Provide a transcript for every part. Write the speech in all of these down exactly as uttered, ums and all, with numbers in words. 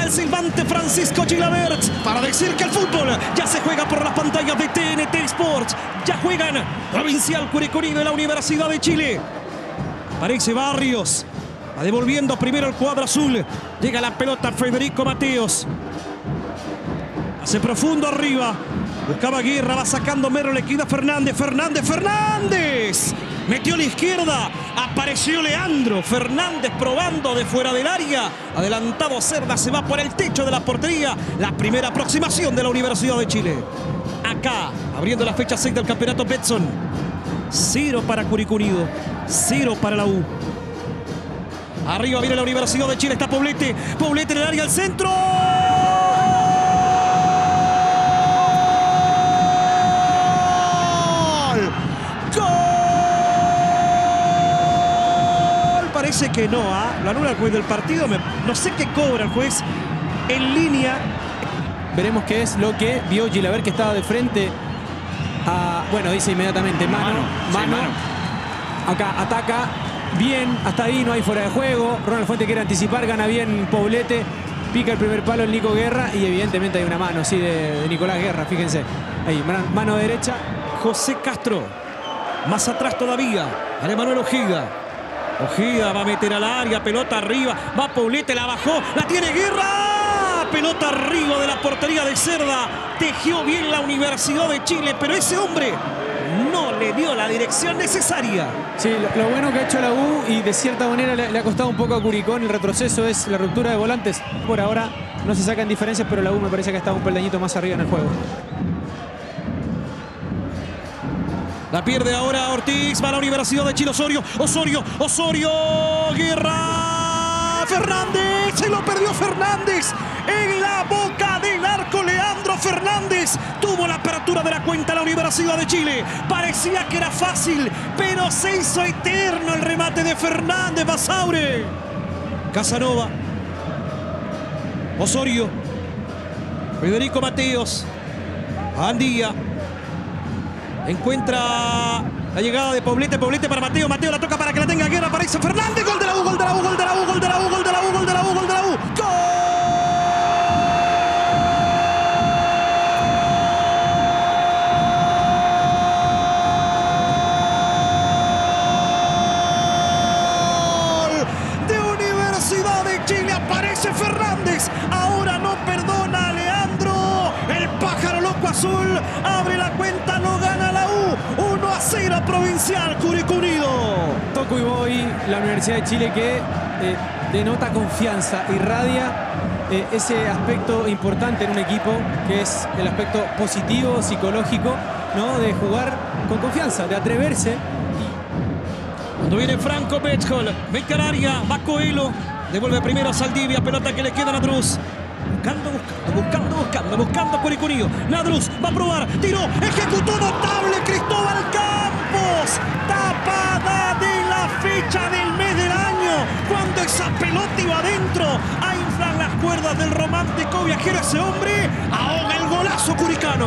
el silbante Francisco Gilabert para decir que el fútbol ya se juega por las pantallas de T N T Sports. Ya juegan Provincial Curicó Unido de la Universidad de Chile. Aparece Barrios. Va devolviendo primero el cuadro azul. Llega la pelota Federico Mateos. Hace profundo arriba. Buscaba Guerra, va sacando Merlo, le queda Fernández. Fernández, Fernández. Metió a la izquierda. Apareció Leandro Fernández probando de fuera del área. Adelantado Cerda, se va por el techo de la portería. La primera aproximación de la Universidad de Chile. Acá, abriendo la fecha seis del campeonato Betson. Cero para Curicó Unido. Cero para la U. Arriba viene la Universidad de Chile. Está Poblete. Poblete en el área al centro. Parece que no, ¿ah? Lo anula el juez del partido. Me, no sé qué cobra el juez en línea. Veremos qué es lo que vio Gilabert, que estaba de frente a... Bueno, dice inmediatamente mano, mano. mano. Sí, mano. Acá ataca bien, hasta ahí no hay fuera de juego. Ronald Fuente quiere anticipar, gana bien Poblete. Pica el primer palo el Nico Guerra y evidentemente hay una mano, sí, de, de Nicolás Guerra, fíjense. Ahí, mano derecha. José Castro. Más atrás todavía. Ana Manuel Ojeda. Ojeda va a meter al área, pelota arriba, va Poblete, la bajó, la tiene Guerra, pelota arriba de la portería de Cerda, tejió bien la Universidad de Chile, pero ese hombre no le dio la dirección necesaria. Sí, lo, lo bueno que ha hecho la U y de cierta manera le, le ha costado un poco a Curicó en el retroceso es la ruptura de volantes. Por ahora no se sacan diferencias, pero la U me parece que ha estado un peldañito más arriba en el juego. La pierde ahora Ortiz, va a la Universidad de Chile, Osorio, Osorio, Osorio, Guerra, Fernández, se lo perdió Fernández, en la boca del arco Leandro Fernández, tuvo la apertura de la cuenta la Universidad de Chile, parecía que era fácil, pero se hizo eterno el remate de Fernández, Basaure, Casanova, Osorio, Federico Mateos, Andía. Encuentra la llegada de Poblete, Poblete para Mateo, Mateo la toca para que la tenga Guerra, aparece Fernández, gol de la U, gol de la U, gol de la U, gol de la U, gol de la U, gol de la U, gol de la U, ¡gol! De Universidad de Chile, aparece Fernández, ahora no perdona a Leandro, el pájaro loco azul, abre la cuenta, no gana la U, uno a cero Provincial Curicó Unido. Toco y voy, la Universidad de Chile que eh, denota confianza, irradia eh, ese aspecto importante en un equipo que es el aspecto positivo, psicológico, ¿no? De jugar con confianza, de atreverse. Cuando viene Franco Betchol, mete al área, va Coelho, devuelve primero a Saldivia, pelota que le queda a Nadruz. Buscando, buscando, buscando, buscando, buscando a Curicó Unido. Nadruz va a probar, tiró, ejecutó notable Cristóbal Campos. Tapada de la fecha del mes del año. Cuando esa pelota iba adentro a inflar las cuerdas del romántico viajero, ese hombre ahoga el golazo curicano.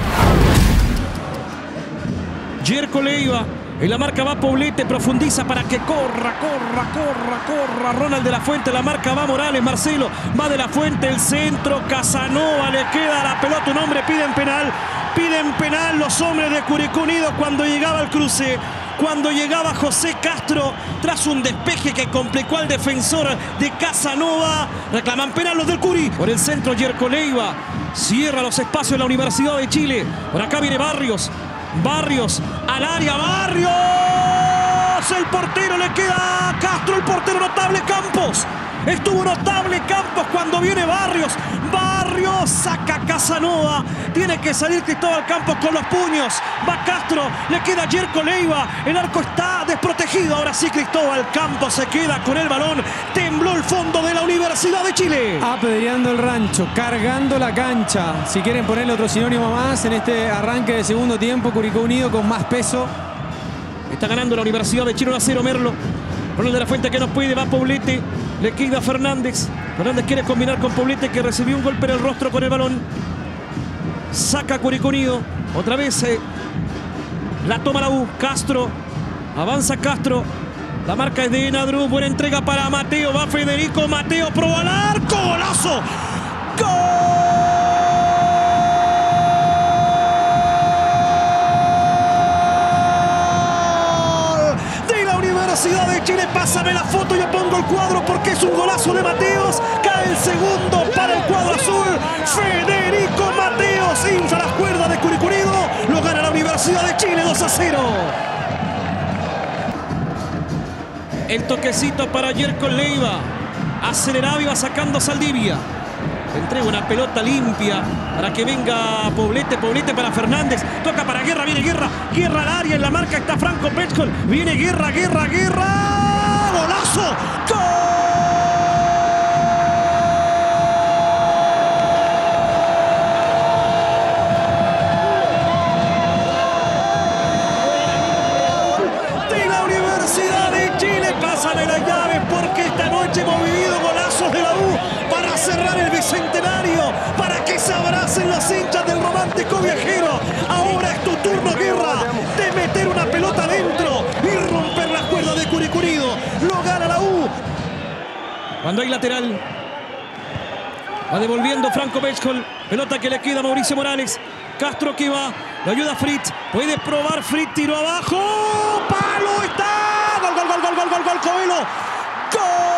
Jerko Leiva. En la marca va Poblete, profundiza para que corra, corra, corra, corra. Ronald de la Fuente, la marca va Morales, Marcelo, va de la Fuente, el centro, Casanova, le queda la pelota, un hombre, piden penal, piden penal los hombres de Curicó Unido cuando llegaba el cruce, cuando llegaba José Castro, tras un despeje que complicó al defensor de Casanova, reclaman penal los del Curi. Por el centro, Jerko Leiva, cierra los espacios de la Universidad de Chile, por acá viene Barrios, Barrios al área, Barrios, el portero le queda a Castro, el portero notable Campos, estuvo notable Campos cuando viene Barrios, Barrios saca Casanova, tiene que salir Cristóbal Campos con los puños, va Castro, le queda Jerko Leiva, el arco está desprotegido, ahora sí Cristóbal Campos se queda con el balón, tembló el fondo de la Universidad de Chile. Apedreando el rancho, cargando la cancha, si quieren ponerle otro sinónimo más en este arranque de segundo tiempo, Curicó Unido con más peso. Está ganando la Universidad de Chile uno a cero Merlo. Ronald de la Fuente que no puede, va Poblete, le queda Fernández. Fernández quiere combinar con Poblete que recibió un golpe en el rostro con el balón. Saca Curicó Unido. Otra vez eh, la toma la U. Castro. Avanza Castro. La marca es de Nadruz. Buena entrega para Mateo. Va Federico Mateo. Probó al arco. ¡Golazo! Universidad de Chile, pásame la foto, yo pongo el cuadro porque es un golazo de Mateos. Cae el segundo para el cuadro azul. Federico Mateos infla las cuerdas de Curicurido. Lo gana la Universidad de Chile dos a cero. El toquecito para Jerko Leiva. Aceleraba y va sacando Saldivia. Entrega una pelota limpia para que venga Poblete, Poblete para Fernández, toca para Guerra, viene Guerra, Guerra al área, en la marca está Franco Pechkol, viene Guerra, Guerra, Guerra, golazo, ¡gol! De la Universidad de Chile, pásame la llave porque esta noche hemos vivido golazos de la U para cerrar el bicentenario, para que se abracen los hinchas del romántico viajero. Ahora es tu turno, Guerra, de meter una pelota adentro y romper las cuerdas de Curicurido. Lo gana la U. Cuando hay lateral, va devolviendo Franco Pechkol. Pelota que le queda a Mauricio Morales. Castro que va, lo ayuda Fritz. Puede probar Fritz, tiro abajo. ¡Palo! ¡Está! ¡Gol, gol, gol, gol, gol, gol, gol, Coelho! ¡Gol!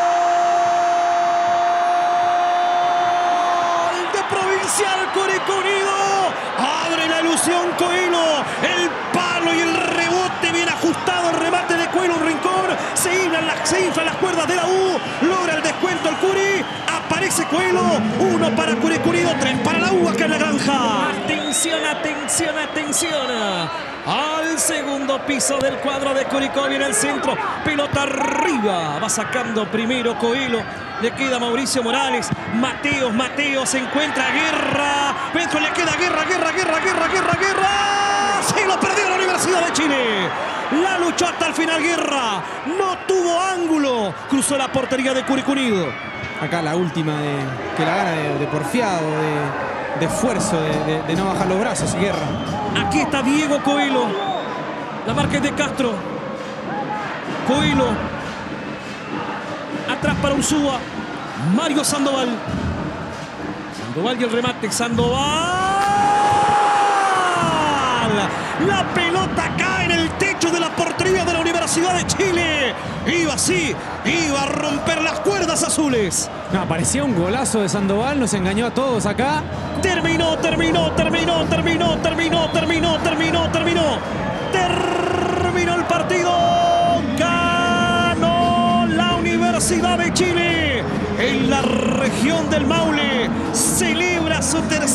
Provincial Curicurido, abre la ilusión Coelho, el palo y el rebote bien ajustado, el remate de Coelho, un rincón, se inflan las, se inflan las cuerdas de la U, logra el descuento el Curi, aparece Coelho, uno para Curicurido, tres para la U acá en la granja. Atención, atención, atención. Al segundo piso del cuadro de Curicó, viene el centro, pelota arriba, va sacando primero Coelho, le queda Mauricio Morales, Mateos, Mateos se encuentra Guerra, Petro le queda Guerra, Guerra, Guerra, Guerra, Guerra, Guerra, se lo perdió la Universidad de Chile, la luchó hasta el final Guerra, no tuvo ángulo, cruzó la portería de Curicurido. Acá la última de, que la gana de, de porfiado, de, de esfuerzo, de, de, de no bajar los brazos, Guerra. Aquí está Diego Coelho. La marca es de Castro. Coelho. Atrás para Ursúa. Mario Sandoval. Sandoval y el remate. Sandoval. La pelota cae en el techo de la portería de la Universidad de Chile. Iba así. Iba a romper las cuerdas azules. No, parecía un golazo de Sandoval. Nos engañó a todos acá. Terminó, terminó, terminó, terminó, terminó, terminó, terminó, terminó. Terminó el partido. Ganó la Universidad de Chile. En la región del Maule celebra su tercer